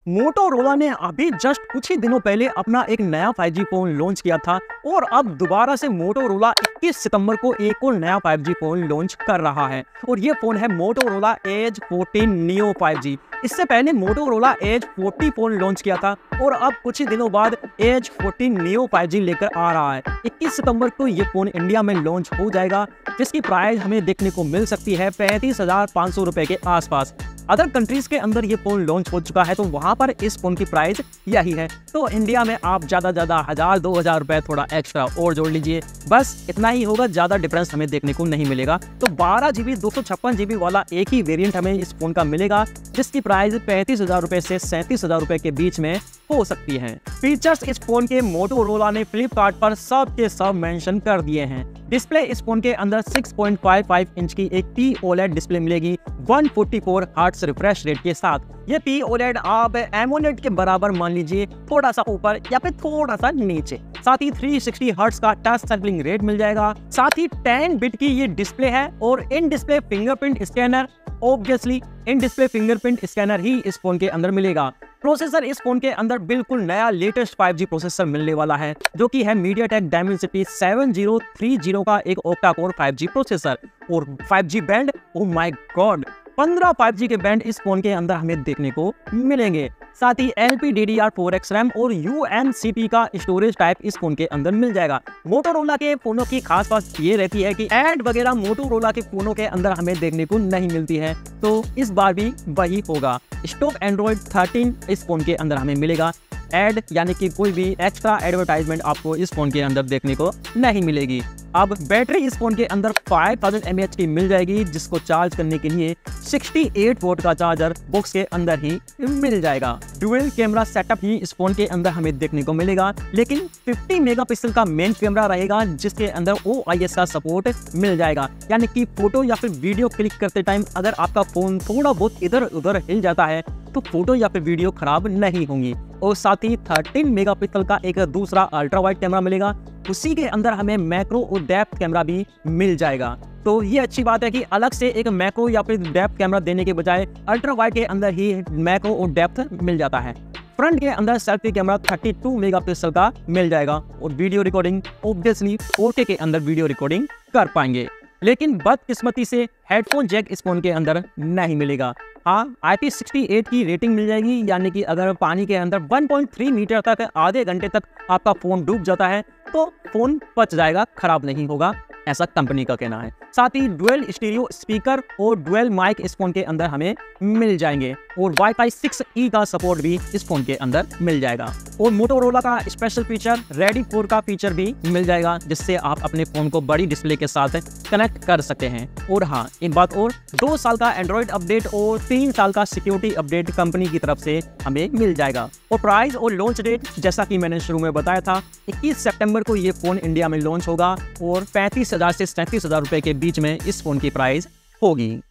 Motorola ने अभी just कुछ ही दिनों पहले अपना एक नया 5G फोन लॉन्च किया था और अब दोबारा से मोटोरोला 21 सितंबर को एक और नया 5G फोन लॉन्च कर रहा है और ये फोन है मोटोरोला एज 14 नियो 5G। इससे पहले मोटोरोला एज 40 फोन लॉन्च किया था और अब कुछ ही दिनों बाद एज 14 नियो 5G लेकर आ रहा है। 21 सितंबर को ये फोन इंडिया में लॉन्च हो जाएगा, जिसकी प्राइस हमें देखने को मिल सकती है 35,500 रुपए के आसपास। अदर कंट्रीज के अंदर ये फोन लॉन्च हो चुका है तो वहां पर इस फोन की प्राइस यही है। तो इंडिया में आप ज्यादा 1,000-2,000 रुपए थोड़ा एक्स्ट्रा और जोड़ लीजिए, बस इतना ही होगा, ज्यादा डिफरेंस हमें देखने को नहीं मिलेगा। तो 12GB 256GB वाला एक ही वेरिएंट हमें इस फोन का मिलेगा, जिसकी प्राइस 35,000 रुपए से 37,000 रुपए के बीच में हो सकती है। फीचर्स इस फोन के मोटोरोला ने फ्लिपकार्ट पर सब के सब मेंशन कर दिए हैं। डिस्प्ले इस फोन के अंदर 6.55 इंच की एक POLED डिस्प्ले मिलेगी 144 हर्ट्ज रिफ्रेश रेट के साथ। ये POLED आप AMOLED के बराबर मान लीजिए, थोड़ा सा ऊपर या फिर थोड़ा सा नीचे। साथ ही 360 हर्ट्ज का टच सैंपलिंग रेट मिल जाएगा। साथ ही 10 बिट की ये डिस्प्ले है और in display fingerprint scanner, obviously in display fingerprint scanner ही इस फोन के अंदर मिलेगा। प्रोसेसर इस फोन के अंदर बिल्कुल नया लेटेस्ट 5G प्रोसेसर मिलने वाला है, जो कि है MediaTek Dimensity 7030 का एक ऑक्टा कोर 5G प्रोसेसर और 5G band. Oh my God, 15 5G के बैंड इस फोन के अंदर हमें देखने को मिलेंगे। साथ ही LPDDR4X रैम और UMCP का स्टोरेज टाइप इस फोन के अंदर मिल जाएगा। मोटोरोला के फोनों की खास बात ये रहती है कि ऐड वगैरह मोटोरोला के फोनों के अंदर हमें देखने को नहीं मिलती है, तो इस बार भी वही होगा। स्टॉक Android 13 इस फोन के अंदर हमें मिलेगा। एड यानी कि कोई भी एक्स्ट्रा एडवर्टाइजमेंट आपको इस फोन के अंदर देखने को नहीं मिलेगी। अब बैटरी इस फोन के अंदर 5000 mAh की मिल जाएगी, जिसको चार्ज करने के लिए 68 वोल्ट का चार्जर बॉक्स के अंदर ही मिल जाएगा। डुअल कैमरा सेटअप ही इस फोन के अंदर हमें देखने को मिलेगा, लेकिन 50 मेगापिक्सल का मेन कैमरा रहेगा, जिसके अंदर OIS का सपोर्ट मिल जाएगा। यानी कि फोटो या फिर वीडियो क्लिक करते टाइम अगर आपका फोन थोड़ा बहुत इधर उधर हिल जाता है तो फोटो या फिर वीडियो खराब नहीं होंगी। और साथ ही 13 मेगापिक्सल का एक दूसरा अल्ट्रा वाइड कैमरा मिलेगा। उसी के अंदर हमें मैक्रो और डेप्थ कैमरा भी मिल जाएगा। तो ये अच्छी बात है कि अलग से एक मैक्रो या फिर डेप्थ कैमरा देने के बजाय अल्ट्रा वाइड के अंदर ही मैक्रो और डेप्थ मिल जाता है। फ्रंट के अंदर सेल्फी कैमरा 32 मेगापिक्सल का मिल जाएगा और वीडियो रिकॉर्डिंग ऑब्वियसली 4K के अंदर वीडियो रिकॉर्डिंग कर पाएंगे। लेकिन बदकिस्मती से हेडफोन जैक इस फोन के अंदर नहीं मिलेगा। हाँ, IP68 की रेटिंग मिल जाएगी, यानी कि अगर पानी के अंदर 1.3 मीटर तक आधे घंटे तक आपका फोन डूब जाता है तो फोन बच जाएगा, खराब नहीं होगा, ऐसा कंपनी का कहना है। साथ ही डुअल स्टीरियो स्पीकर और डुअल माइक इस फोन के अंदर हमें मिल जाएंगे और Wi-Fi 6E का सपोर्ट भी इस फोन के अंदर मिल जाएगा। और मोटोरोला का स्पेशल फीचर रेडी 4 का फीचर भी मिल जाएगा, जिससे आप अपने फोन को बड़ी डिस्प्ले के साथ कनेक्ट कर सकते हैं। और हाँ, एक बात और, 2 साल का एंड्रॉइड अपडेट और 3 साल का सिक्योरिटी अपडेट कंपनी की तरफ से हमें मिल जाएगा। और प्राइस और लॉन्च डेट जैसा कि मैंने शुरू में बताया था, 21 सितंबर को ये फोन इंडिया में लॉन्च होगा और 35,000 से 37,000 रुपए के बीच में इस फोन की प्राइस होगी।